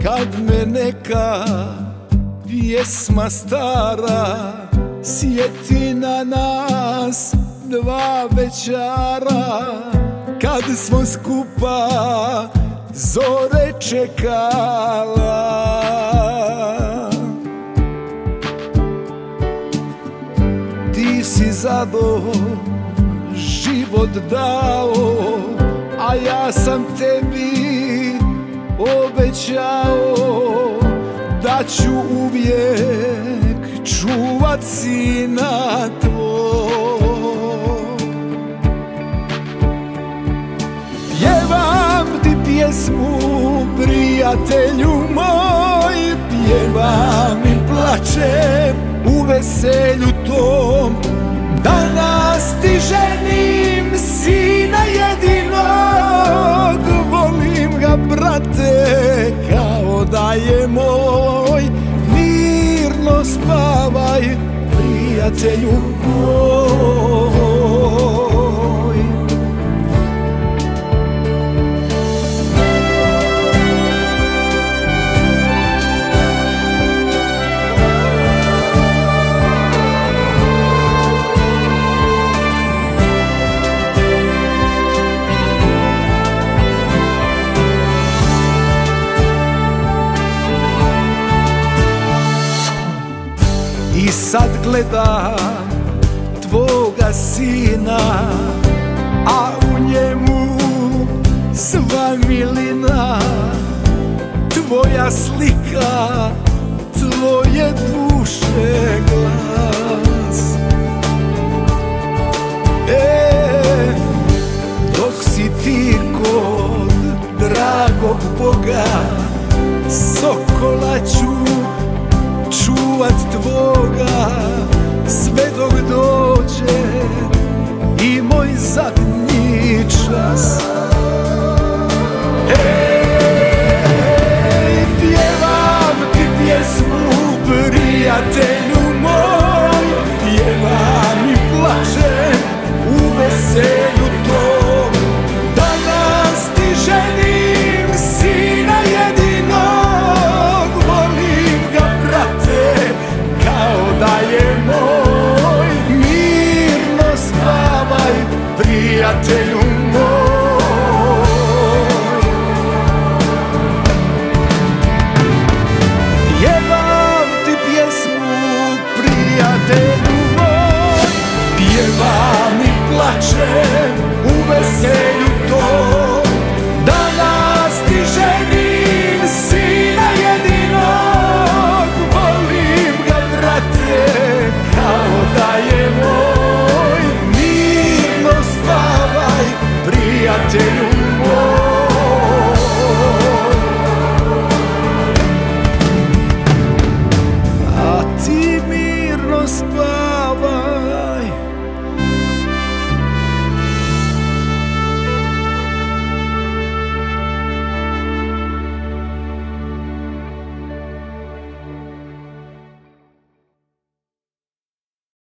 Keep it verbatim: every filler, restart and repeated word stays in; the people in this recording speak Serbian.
kad me neka pjesma stara sjeti na nas dva večara, kad smo skupa zore čekala. Ti si zado život dao, a ja sam tebi obećao da ću uvijek čuvat sina tvog. Pjevam ti pjesmu, prijatelju moj, pjevam i plačem u veselju tom. Danas ti ženim sina jedinog, volim ga brate kao da je moj. Mirno spavaj prijatelju moj. I sad gledam tvoga sina, a u njemu sva milina, tvoja slika, tvoje duše glas. E, dok si ti kod dragog Boga, sokola ću čuvat tvoga, sve dok dođe i moj zadnji čas. Ej, pjevam ti pjesmu, prijatelju moj, pjevam i plačem u veselju tom. Danas ti ženim sina jedinog, volim ga brate kao da je moj. Mirno spavaj prijatelju moj. Pjevam ti pjesmu, prijatelju moj, pjevam i plačem